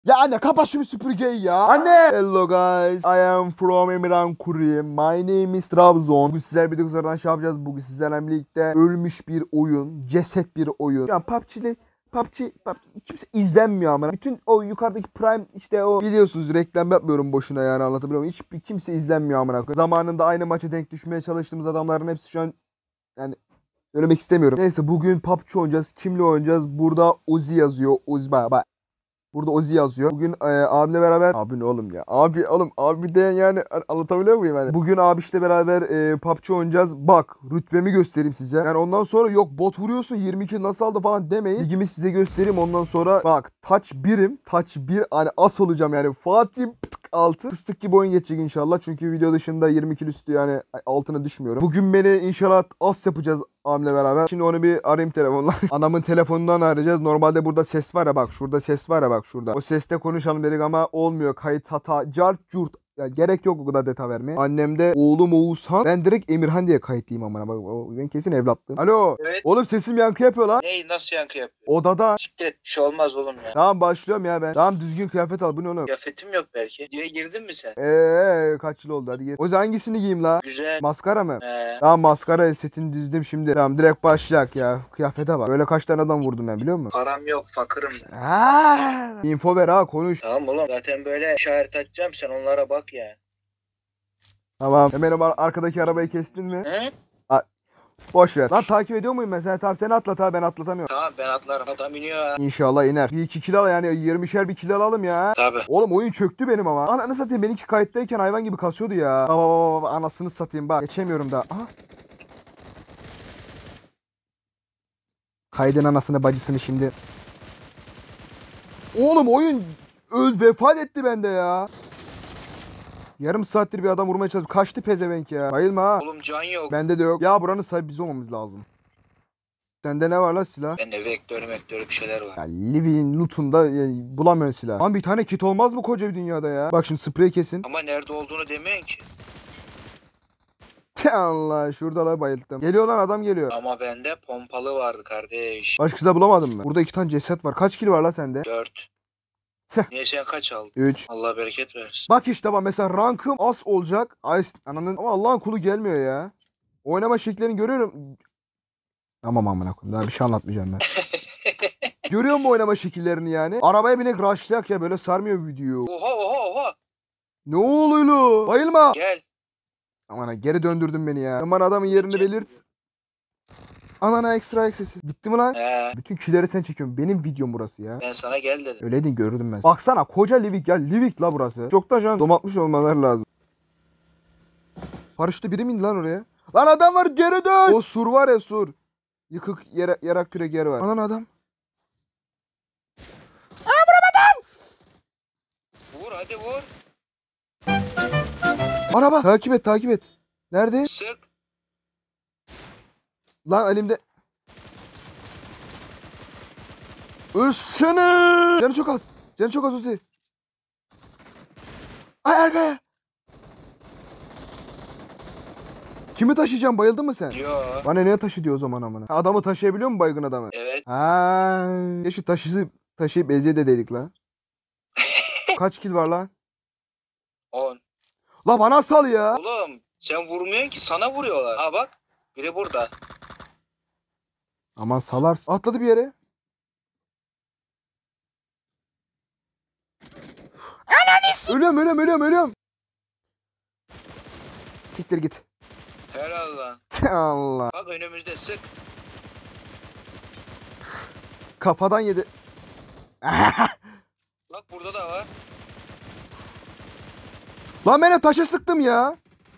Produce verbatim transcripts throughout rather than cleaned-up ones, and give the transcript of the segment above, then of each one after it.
Ya anne kapa şu süpürgeyi ya. Anne. Hello guys. I am from Emirhan Kuri. My name is Trabzon. Bugün sizlerle birlikte kızlardan şey yapacağız. Bugün sizlerle birlikte ölmüş bir oyun. Ceset bir oyun. Ya P U B G'li P U B G, P U B G kimse izlenmiyor ama. Bütün o yukarıdaki Prime işte o biliyorsunuz reklam yapmıyorum boşuna yani anlatabiliyor muyum? Hiçbir kimse izlenmiyor amına koyayım. Zamanında aynı maça denk düşmeye çalıştığımız adamların hepsi şu an yani söylemek istemiyorum. Neyse bugün P U B G oynayacağız. Kimle oynayacağız? Burada Uzi yazıyor. Uzi bak bak. Burada Uzi yazıyor. Bugün e, abimle beraber... Abi ne oğlum ya? Abi oğlum abi de yani anlatabiliyor muyum yani? Bugün abişle beraber e, P U B G oynayacağız. Bak rütbemi göstereyim size. Yani ondan sonra yok bot vuruyorsun yirmi iki nasıl aldı falan demeyin. Ligimi size göstereyim ondan sonra bak touch birim. Touch bir hani as olacağım yani. Fatih altı. Fıstık gibi oyun geçecek inşallah. Çünkü video dışında yirmi iki üstü yani altına düşmüyorum. Bugün beni inşallah as yapacağız abimle beraber. Şimdi onu bir arayayım telefonla. Anamın telefonundan arayacağız. Normalde burada ses var ya bak. Şurada ses var ya bak şurada. O seste konuşalım dedik ama olmuyor. Kayıt hata. Cart curt. Ya gerek yok o kadar detay vermeye. Annem de oğlum Oğuzhan. Ben direkt Emirhan diye kayıtlıyım amına. Bak ben kesin evlatlığım. Alo. Evet. Oğlum sesim yankı yapıyor lan. Ney nasıl yankı yapıyor? Odada. Siktir et, bir şey olmaz oğlum ya. Tamam başlıyorum ya ben. Tamam düzgün kıyafet al. Bu ne oğlum? Kıyafetim yok belki. Diye girdin mi sen? Eee kaç yıl oldu hadi gel. O zaman hangisini giyeyim la? Güzel. Maskara mı? He. Tamam maskara setini dizdim şimdi. Tamam direkt başlayak ya. Kıyafete bak. Böyle kaç tane adam vurdum ben biliyor musun? Param yok, fakırım. Aa, info ver ha konuş. Tamam oğlum, zaten böyle işaret açacağım, sen onlara bak ya. Tamam. Hemen ar- arkadaki arabayı kestin mi? Hı? Boş ver. Lan takip ediyor muyum ben seni? Tamam seni atlat ha ben atlatamıyorum. Tamam ben atlarım. Adam iniyor ha. İnşallah iner. Bir iki kilo al yani yirmişer bir kilo alalım ya. Tabi. Oğlum oyun çöktü benim ama. Ananı satayım benimki kayıttayken hayvan gibi kasıyordu ya. Baba baba baba anasını satayım bak. Geçemiyorum daha. Aha. Kaydın anasını bacısını şimdi. Oğlum oyun öl vefat etti bende ya. Yarım saattir bir adam vurmaya çalışıyor. Kaçtı pezevenk ya. Bayılma ha. Oğlum can yok. Bende de yok. Ya buranın sahibi biz olmamız lazım. Sende ne var la silah? Bende vektör vektör bir şeyler var. Ya Livy'nin loot'unda ya, bulamıyorsun silah. Lan bir tane kit olmaz mı koca bir dünyada ya? Bak şimdi sprey kesin. Ama nerede olduğunu demeyin ki. Allah şurada la bayılttım. Geliyor lan adam geliyor. Ama bende pompalı vardı kardeş. Başka silah bulamadın mı? Burada iki tane ceset var. Kaç kill var la sende? Dört. Tüh. Niye sen kaç aldın? üç. Allah bereket versin. Bak işte bak mesela rankım az olacak. Ay ananın ama Allah'ın kulu gelmiyor ya. Oynama şekillerini görüyorum. Tamam amına koyayım. Daha bir şey anlatmayacağım ben. Görüyor musun oynama şekillerini yani? Arabaya binek rushlayak ya böyle sarmıyor video. Oha oha oha. Ne oluyor lo? Bayılma. Gel. Aman ha geri döndürdün beni ya. Aman adamın yerini belirt. Anana ekstra eksesi. Bitti mi lan? He. Bütün killeri sen çekiyorsun. Benim videom burası ya. Ben sana gel dedim. Öyleydin gördüm ben. Baksana koca Livik ya. Livik la burası. Çok da can domatmış olmaları lazım. Paraşütte biri mi indi lan oraya? Lan adam var geri dön. O sur var ya sur. Yıkık yere, yarak kürek yer var. Anan adam. Aa vuramadım. Vur hadi vur. Araba. Takip et takip et. Nerede? Sık. Lan elimde. Ölsene. Canı çok az. Canı çok az Uzi. Ay arkaya. Kimi taşıyacağım? Bayıldın mı sen? Yo. Bana neye taşı diyor o zaman amına? Adamı taşıyabiliyor mu baygın adamı? Evet. Ha, keşke taşıyıp taşıyıp eziyet edeydik la. Kaç kill var lan? On. La bana sal ya. Oğlum sen vurmuyorsun ki, sana vuruyorlar. Ha bak. Biri burada. Aman salarsın. Atladı bir yere. Ananı Ölüyorum ölüyorum ölüyorum ölüyorum. Siktir git. Helal lan. Allah. Bak önümüzde sık. Kafadan yedi. Bak burada da var. Lan ben hep taşa sıktım ya.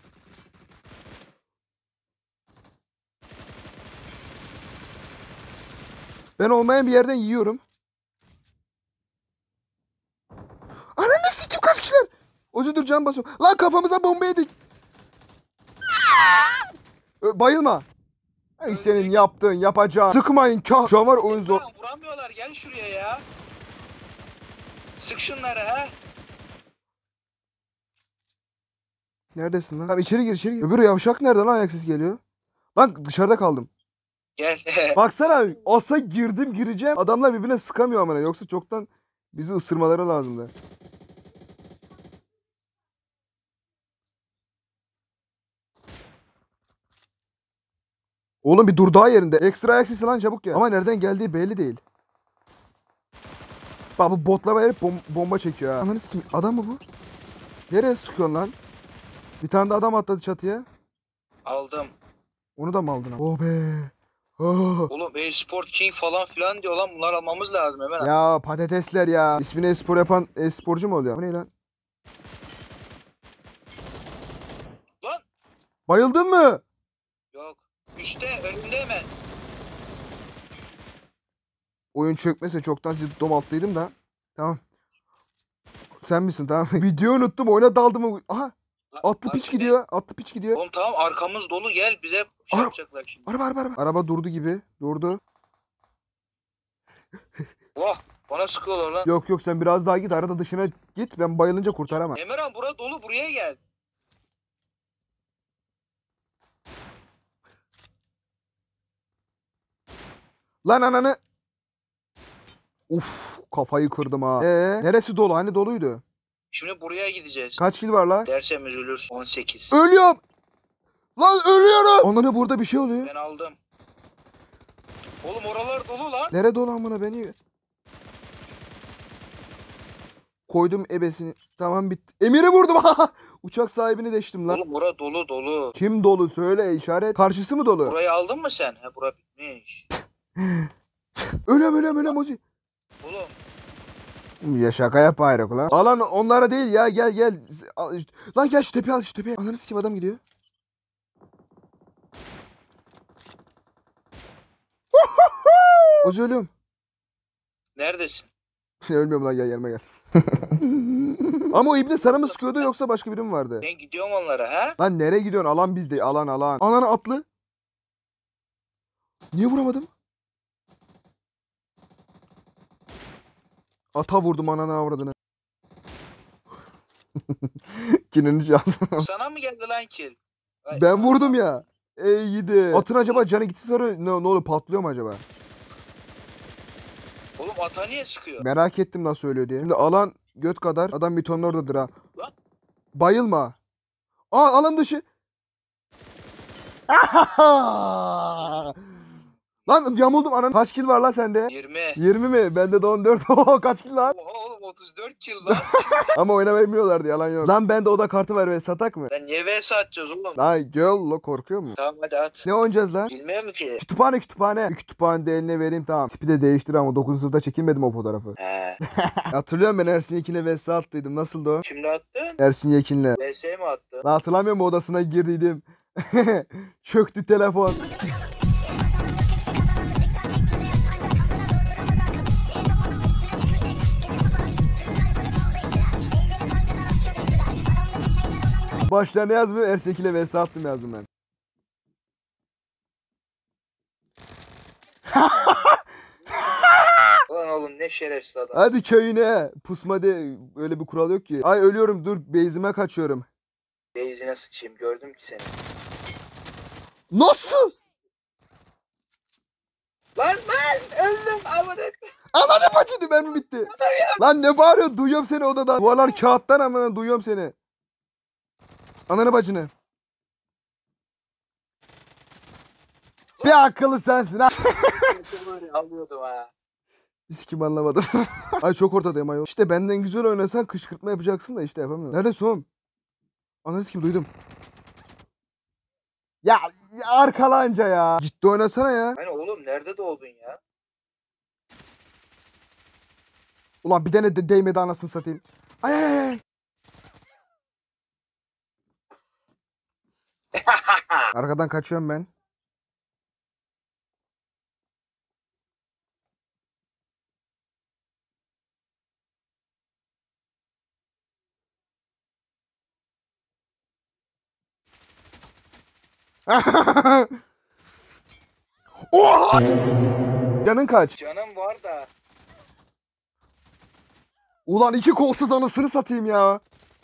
Ben olmayan bir yerden yiyorum. Ananı sikim kaç kişiler. Özür dur can basıyor. Lan kafamıza bomba yedik. Ö, Bayılma. Ay senin yaptığın yapacağın. Sıkmayın kah. Şu an var oyun zor. Lan vuramıyorlar, gel şuraya ya. Sık şunları ha. Neredesin lan? Abi içeri gir içeri gir. Öbürü yavşak nerede lan ayak sesi geliyor. Lan dışarıda kaldım. Gel. Baksana asa girdim gireceğim. Adamlar birbirine sıkamıyor amına. Yoksa çoktan Bizi ısırmaları lazımdı. Oğlum bir dur daha yerinde. Ekstra ayak sesi lan çabuk ya. Ama nereden geldiği belli değil. Bak bu botlama herif bom bomba çekiyor ha. Ananı sikeyim. Adam mı bu? Nereye sıkıyorsun lan? Bir tane de adam atladı çatıya. Aldım. Onu da mı aldın? Oh be. Oh. Oğlum e-sport king falan filan diyor lan. Bunlar almamız lazım hemen. Ya patatesler ya. İsmini espor yapan esporcu mu oluyor? Bu ne lan? Lan. Bayıldın mı? Yok. Üste önümde hemen. Oyun çökmese çoktan sizi domalttıydım da. Tamam. Sen misin tamam. Video unuttum oyuna daldım. Aha. Atlı Lan piç seni- gidiyor. Atlı piç gidiyor. Oğlum tamam arkamız dolu gel bize şey Ara- yapacaklar şimdi. Araba araba araba. Araba durdu gibi. Durdu. Vah bana sıkıyorlar lan. Yok yok sen biraz daha git. Arada dışına git. Ben bayılınca kurtaramam. Emirhan bura dolu buraya gel. Lan ananı. Uf kafayı kırdım ha. Ee, neresi dolu? Hani doluydu. Şimdi buraya gideceğiz. Kaç kill var lan? Dersem üzülür. on sekiz. Ölüyorum. Lan ölüyorum. Ananı burada bir şey oluyor. Ben aldım. Oğlum oralar dolu lan. Nere dolu amına beni? Koydum ebesini. Tamam bitti. Emir'i vurdum. Uçak sahibini deştim lan. Oğlum bura dolu dolu. Kim dolu söyle işaret. Karşısı mı dolu? Burayı aldın mı sen? He bura bitmiş. Ölem ölem ölem Ozi. Oğlum Ya şaka yap ayrık lan. Alan onlara değil ya gel gel. Al- Lan gel şu tepeye al şu tepeye. Ananı sikeyim adam gidiyor. Ozi ölüyorum. neredesin? Ölmüyorum lan gel yanıma gel. Ama o ibne sana mı sıkıyordu yoksa başka biri mi vardı? Ben gidiyorum onlara ha? Lan nereye gidiyorsun? Alan bizde. Alan alan. Alan atlı. Niye vuramadım? Ata vurdum ananı avradını. Kinini çaldım. Sana mı geldi lan kill? Ay, Ben vurdum ya. Ey gidi. Atın acaba canı gitti sonra ne, ne oluyor patlıyor mu acaba? Oğlum ata niye sıkıyor? Merak ettim nasıl ölüyor diye. Şimdi alan göt kadar adam bir tonun oradadır ha. Lan. Bayılma. Aa alan dışı. Lan yamuldum anan. Kaç kill var lan sende? yirmi. yirmi mi? Bende de on dört. Oho kaç kill lan? Oha oğlum otuz dört kill lan. Ama oynamayabiliyorlardı yalan yok. Lan bende oda kartı var ve satak mı? Lan niye vs atacağız oğlum? Lan gel lo korkuyor mu? Tamam hadi at. Ne oynayacağız lan? Bilmiyorum ki. Kütüphane kütüphane. Bir kütüphane de eline vereyim tamam. Tipi de değiştir ama dokuzuncu sınıfta çekilmedim o fotoğrafı. He. Hatırlıyorum ben Ersin Yekin'e vs attıydım. Nasıldı o? Şimdi attın? Ersin Yekin'le. vs mi attın? Lan hatırlamıyor musun odasına girdiydim. Çöktü telefon. Başlar ne yazmıyor? Ersin Yekin'le vs attım yazdım ben. Ulan oğlum ne şerefsiz adam. Hadi köyüne. Pusma de. Öyle bir kural yok ki. Ay ölüyorum dur. Beyzime kaçıyorum. Beyzine sıçayım gördüm ki seni. Nasıl? Lan lan öldüm amına. Ananı bacını ben mi bitti? Lan ne bağırıyorsun? Duyuyorum seni odadan. Duvarlar kağıttan ama duyuyorum seni. Ananı bacını. Bir akıllı sensin ha. Alıyordum ha. Biz kim anlamadım. Ay çok ortadayım ayol. İşte benden güzel oynasan kışkırtma yapacaksın da işte yapamıyorum. Neredesin oğlum? Ananı kim duydum. Ya, ya arkalanca ya. Ciddi oynasana ya. Hani oğlum nerede doğdun ya? Ulan bir tane de değmedi anasını satayım. Ay ay ay. Arkadan kaçıyorum ben. Oha! Canın kaç? Canım var da. Ulan iki kolsuz anasını satayım ya.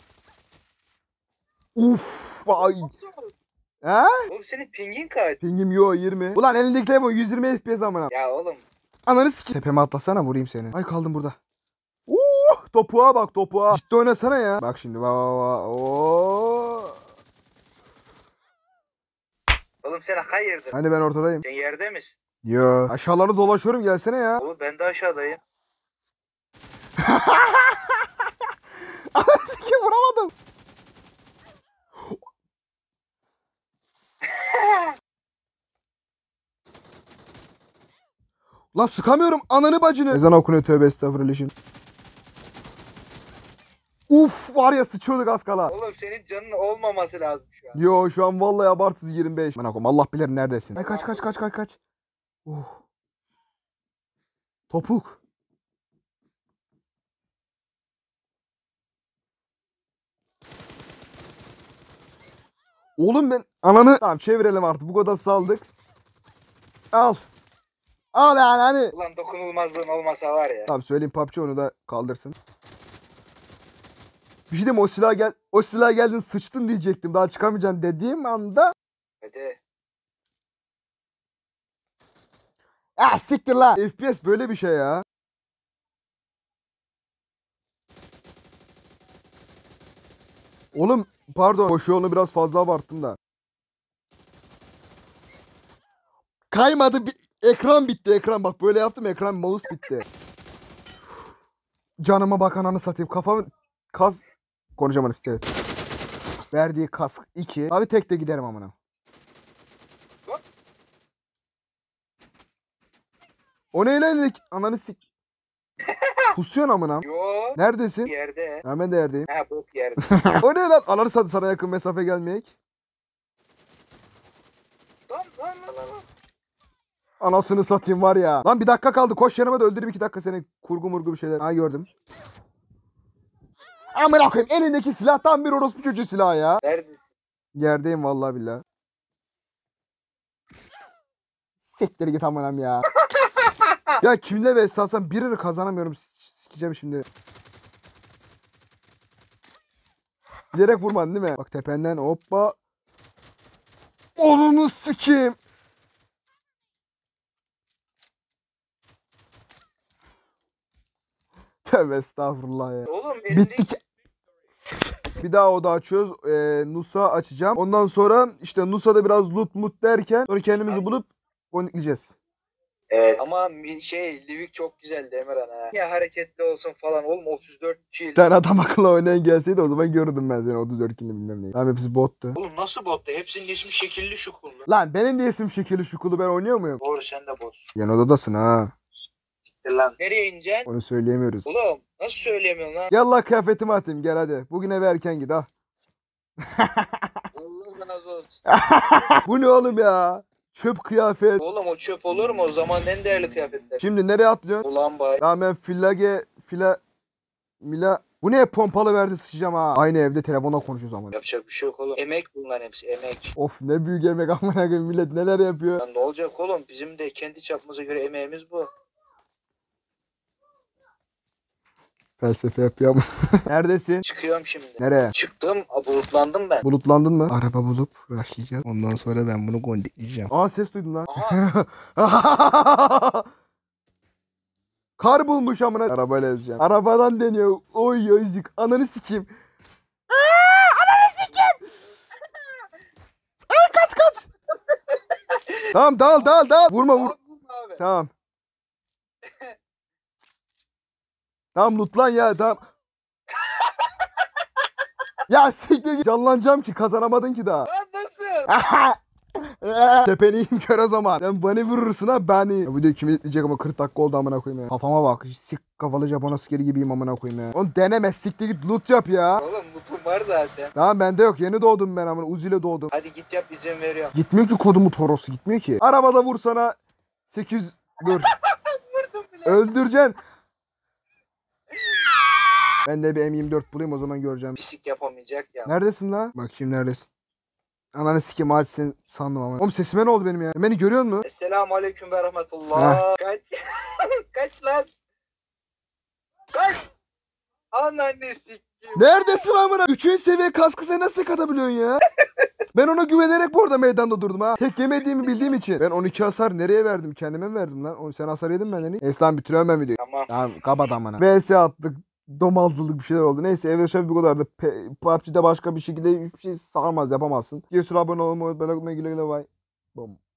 Uf vay. He? Oğlum senin pingin kaç? Pingim yo yirmi. Ulan elindeki telefon yüz yirmi F P S amına. Ya oğlum. Ananı sikeyim. Tepeme atlasana vurayım seni. Ay kaldım burada. Uuu. bak topuğa bak topuğa. Ciddi oynasana ya. Bak şimdi bak bak bak. Oo. Oğlum sen hayırdır? Hani ben ortadayım. Sen yerde misin? Yo. Aşağıları dolaşıyorum gelsene ya. Oğlum ben de aşağıdayım. Sikim vuramadım. Lan sıkamıyorum ananı bacını. Ezan okunuyor tövbe estağfurullah. Şimdi. Uf var ya sıçıyorduk az kala. Oğlum senin canın olmaması lazım şu an. Yo şu an vallahi abartsız yirmi beş. Ben akom Allah bilir neredesin. Ay kaç kaç kaç kaç kaç. Uh. Topuk. Oğlum ben ananı. Tamam çevirelim artık bu kadar saldık. Al. Al yani hani. Ulan dokunulmazlığın olmasa var ya. Tamam söyleyeyim P U B G onu da kaldırsın. Bir şey diyeyim mi? O silah gel o silah geldin sıçtın diyecektim. Daha çıkamayacaksın dediğim anda. Hadi. Ah siktir la. F P S böyle bir şey ya. Oğlum pardon. Koşu yolunu biraz fazla abarttım da. Kaymadı. Bi ekran bitti ekran. Bak böyle yaptım ekran mouse bitti. Canıma bak ananı satayım. Kafamı kas konuşamadım işte. Verdiği kask iki. Abi tek de giderim amına. O neyle elindeki ananı sik. Pusuyorsun amına. Yo. Neredesin? Yerde. Hemen de yerdeyim. Ha bok yerde. O ne lan? Ananı satayım sana yakın mesafe gelmeyek. Lan lan lan lan. Anasını satayım var ya. Lan bir dakika kaldı. Koş yanıma da öldüreyim iki dakika seni. Kurgu murgu bir şeyler. Ha gördüm. Amına koyayım elindeki silah tam bir orospu çocuğu silahı ya. Neredesin? Yerdeyim vallahi billahi. Siktir git amanam ya. Ya kimle vs alsam birini kazanamıyorum. S- Sikeceğim şimdi. Bilerek vurmadın değil mi? Bak tependen hoppa. Onunu sikeyim. Tövbe estağfurullah ya. Oğlum Bitti elindeki... ki. Bir daha oda açıyoruz. Ee, Nusa açacağım. Ondan sonra işte Nusa'da biraz loot mut derken sonra kendimizi bulup gondikleyeceğiz. Evet ama mi- şey Livik çok güzeldi Emirhan ha. Ya hareketli olsun falan oğlum otuz dört kill. Bir tane adam akıllı oynayan gelseydi o zaman görürdüm ben seni otuz dört kilini bilmem neyi. Tamam hepsi bottu. Oğlum nasıl botta? Hepsinin ismi şekilli şukullu. Lan benim de ismim şekilli şukulu ben oynuyor muyum? Doğru sen de bot. Yan odadasın ha. Lan. Nereye ineceksin? Onu söyleyemiyoruz. Oğlum nasıl söyleyemiyorsun lan? Yallah kıyafetimi atayım gel hadi. Bugün eve erken git ha. Allah razı olsun. Bu ne oğlum ya? Çöp kıyafet. Oğlum o çöp olur mu? O zaman en değerli kıyafetler. Şimdi nereye atlıyorsun? Ulan bay. Ya ben filage fila mila bu ne pompalı verdi sıçacağım ha. Aynı evde telefonla konuşuyoruz ama. Yapacak bir şey yok oğlum. Emek bunların hepsi emek. Of ne büyük emek amına koyayım millet neler yapıyor. Lan ne olacak oğlum? Bizim de kendi çapımıza göre emeğimiz bu. Felsefe yapıyor ama. Neredesin? Çıkıyorum şimdi. Nereye? Çıktım, a, bulutlandım ben. Bulutlandın mı? Araba bulup başlayacağız. Ondan sonra ben bunu gondikleyeceğim. Aa ses duydum lan. Aha. Kar bulmuş amına. Arabayla ezeceğim. Arabadan deniyor. Oy yazık. Ananı sikeyim. Aa, ananı sikeyim. Ay kaç kaç. Tamam dal dal dal. Vurma vur. Abi. Tamam. Tamam loot lan ya tamam. Ya siktir git. Canlanacağım ki kazanamadın ki daha. Lan nasıl? Tepeniyim kör o zaman. Sen beni vurursun ha beni. Ya bu video kim izleyecek ama kırk dakika oldu amına koyayım ya. Kafama bak. Sik kafalı Japon askeri gibiyim amına koyayım ya. Oğlum deneme siktir git loot yap ya. Oğlum lootum var zaten. Tamam bende yok. Yeni doğdum ben amına. Uzi ile doğdum. Hadi git yap izin veriyorum. Gitmiyor ki kodumu torosu gitmiyor ki. Arabada vursana sekiz yüz dur. Vurdum bile. Öldüreceksin. Ben de bir M yirmi dört bulayım o zaman göreceğim. Pislik yapamayacak ya. Neredesin la? Bakayım neredesin? Ananı sikeyim ağaç sen sandım ama. Oğlum sesime ne oldu benim ya? Beni görüyor musun? Esselamu aleyküm ve rahmetullah. Kaç. Kaç lan. Kaç. Ananı sikeyim. Neredesin amına? Üçüncü seviye kaskı sen nasıl katabiliyorsun ya? Ben ona güvenerek bu arada meydanda durdum ha. Tek yemediğimi bildiğim için. Ben on iki hasar nereye verdim? Kendime mi verdim lan? Oğlum sen hasar yedin mi benden? Eslan bitiriyorum ben videoyu. Tamam. Tamam kapat amına. V S attık. Domaldılık bir şeyler oldu. Neyse evde şef bu kadardı. Pe- P U B G'de başka bir şekilde hiçbir şey sarmaz yapamazsın. Diye abone olmayı, unutmayın. Güle güle bay. Bom.